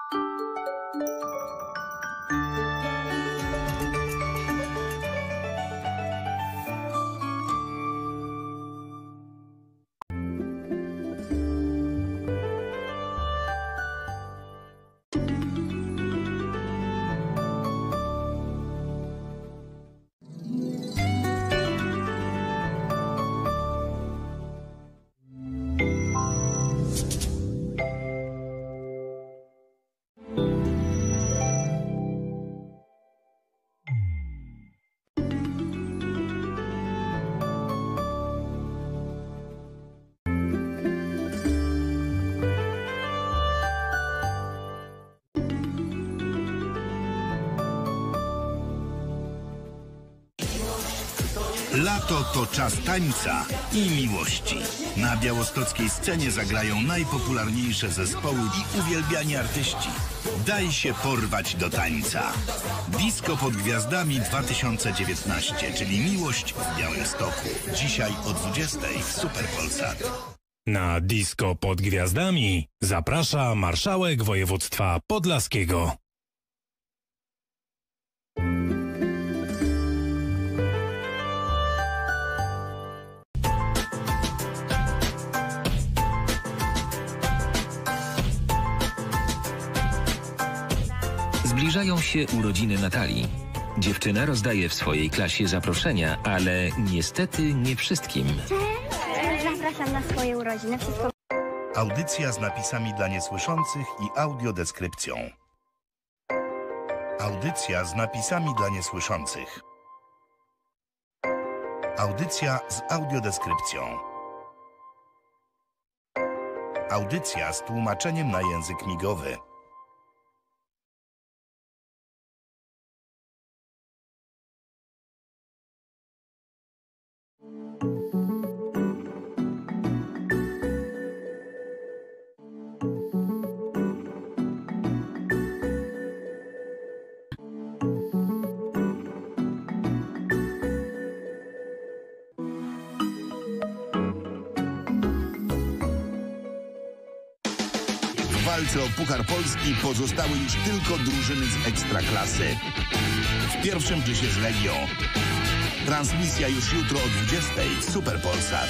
Lato to czas tańca i miłości. Na białostockiej scenie zagrają najpopularniejsze zespoły i uwielbiani artyści. Daj się porwać do tańca. Disco pod Gwiazdami 2019, czyli miłość w Białymstoku. Dzisiaj o 20:00 w Super Polsat. Na Disco pod Gwiazdami zaprasza marszałek województwa podlaskiego. Zbliżają się urodziny Natalii. Dziewczyna rozdaje w swojej klasie zaproszenia, ale niestety nie wszystkim. Zapraszam na swoje urodziny. Wszystko. Audycja z napisami dla niesłyszących i audiodeskrypcją. Audycja z napisami dla niesłyszących. Audycja z audiodeskrypcją. Audycja z tłumaczeniem na język migowy. W walce o Puchar Polski pozostały już tylko drużyny z Ekstraklasy. W pierwszym dysie z Legią. Transmisja już jutro o 20:00 w Super Polsat.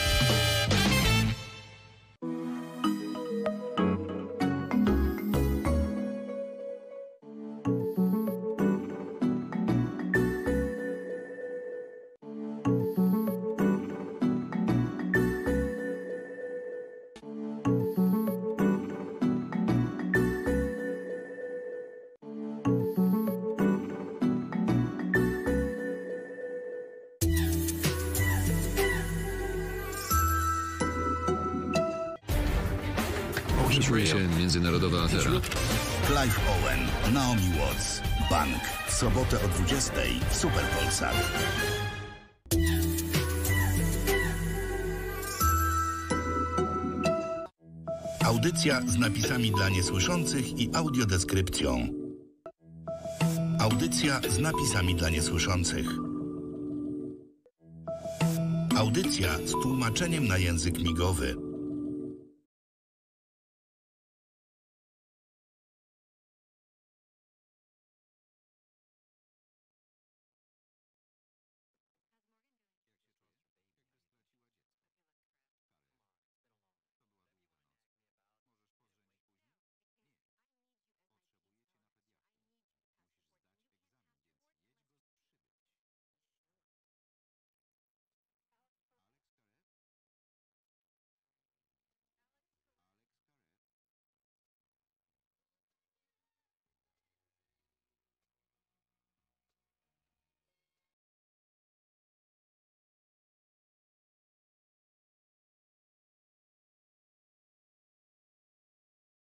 Szykuje się międzynarodowa afera. Clive Owen, Naomi Watts, Bank. W sobotę o 20:00 w Super Polsat. Audycja z napisami dla niesłyszących i audiodeskrypcją. Audycja z napisami dla niesłyszących. Audycja z tłumaczeniem na język migowy.